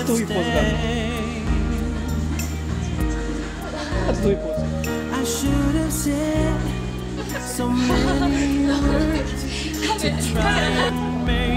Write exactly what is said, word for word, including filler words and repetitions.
とどういうポーズがあるの？あとどういうポーズ？ I should have said so many words to try and make